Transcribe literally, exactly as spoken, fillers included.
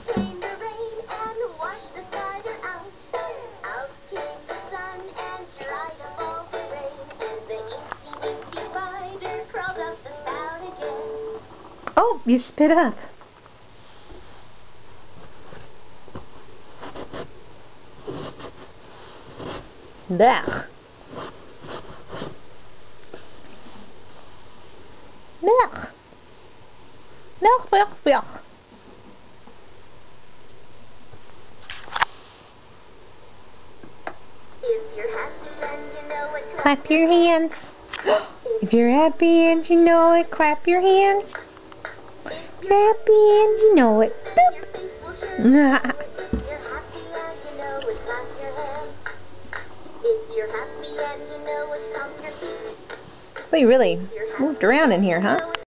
came the rain and washed the spider out. Out came the sun and dried up all the rain. And the inky winky spider crawled up the spout again. Oh, you spit up. Blech. Blech. Blech, blech, blech. If you're happy and you know it, Clap your hands. If you're happy and you know it, clap your hands. Happy and you know it. your face will show you know it. If you're happy and you know it, clap your hands. If you're happy and you know it, stomp your feet. We really moved around in here, huh?